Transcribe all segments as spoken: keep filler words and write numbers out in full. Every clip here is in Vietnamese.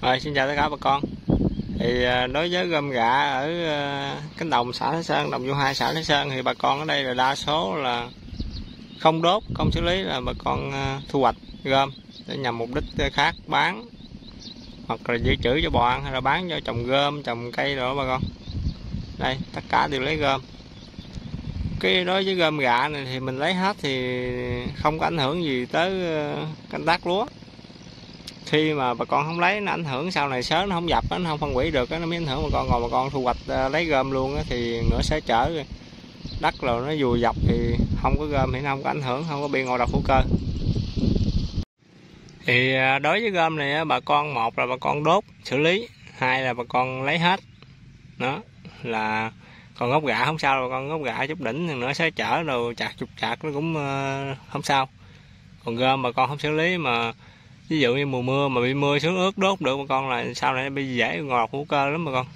Rồi, xin chào tất cả bà con. Thì đối với gom gạ ở cánh đồng xã Thái Sơn, đồng Vũ Hai xã Thái Sơn thì bà con ở đây là đa số là không đốt, không xử lý, là bà con thu hoạch gom để nhằm mục đích khác, bán hoặc là dự trữ cho bò ăn, hay là bán cho trồng gom, trồng cây rồi đó bà con. Đây, tất cả đều lấy gom. Cái đối với gom gạ này thì mình lấy hết thì không có ảnh hưởng gì tới canh tác lúa. Khi mà bà con không lấy nó ảnh hưởng sau này sớm nó không dập, nó không phân hủy được, nó mới ảnh hưởng bà con. Còn bà con thu hoạch lấy gom luôn thì nữa sẽ chở đất rồi nó vùi dập thì không có gom thì nó không có ảnh hưởng, không có bị ngộ độc hữu cơ. Thì đối với gom này bà con, một là bà con đốt xử lý, hai là bà con lấy hết đó, là còn gốc gạ không sao, bà con gốc gạ chút đỉnh thì nữa sẽ chở rồi chặt chục chặt nó cũng không sao. Còn gom bà con không xử lý, mà ví dụ như mùa mưa mà bị mưa xuống ướt đốt được bà con, là sau này bị dễ ngộ độc hữu cơ lắm bà con.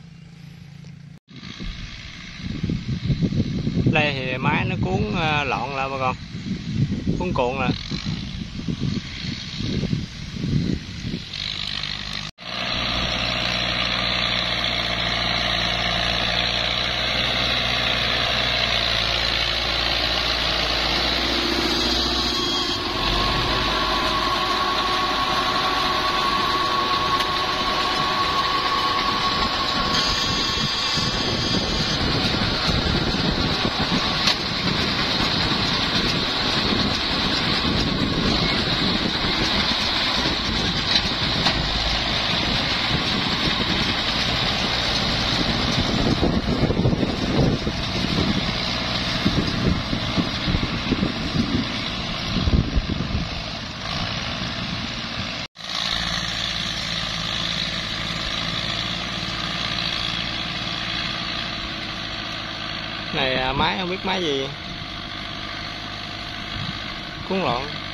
Đây thì máy nó cuốn lọn lại bà con, cuốn cuộn lại. Này máy không biết máy gì, cuốn lộn.